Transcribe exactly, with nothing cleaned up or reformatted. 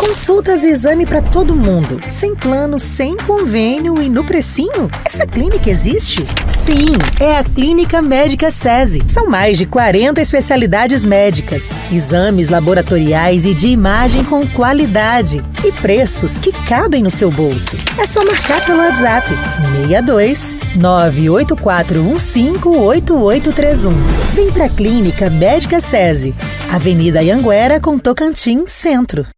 Consultas e exame para todo mundo, sem plano, sem convênio e no precinho? Essa clínica existe? Sim, é a Clínica Médica SESI. São mais de quarenta especialidades médicas, exames laboratoriais e de imagem com qualidade e preços que cabem no seu bolso. É só marcar pelo WhatsApp seis dois nove oito quatro um cinco oito oito três um. Vem pra Clínica Médica SESI, Avenida Anhanguera com Tocantins, Centro.